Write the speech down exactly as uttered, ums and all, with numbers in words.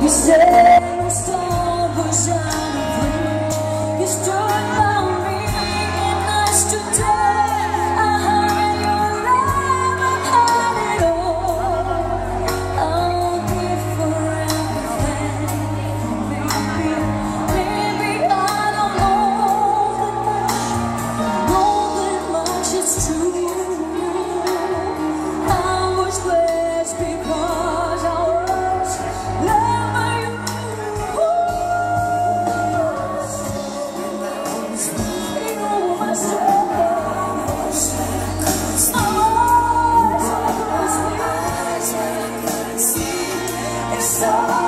You said no storm was out of rain. You stood by me and I stood there. I heard your love, I had it all. I'll give for everything. Maybe, maybe I don't know that much. Know that much is true. I was blessed because I was loved by you. You know my strength. Oh, it's so